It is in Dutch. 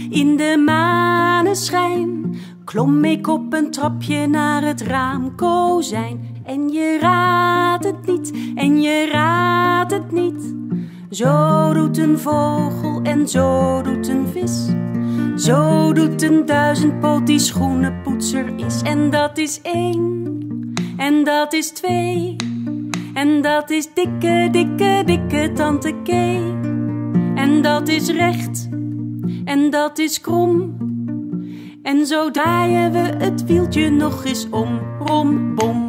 In de maneschijn klom ik op een trapje naar het raamkozijn. En je raadt het niet, en je raadt het niet. Zo doet een vogel en zo doet een vis. Zo doet een duizendpoot die schoenenpoetser is. En dat is 1, en dat is 2, en dat is dikke, dikke, dikke tante Kee. En dat is recht, en dat is krom. En zo draaien we het wieltje nog eens om, rom, bom.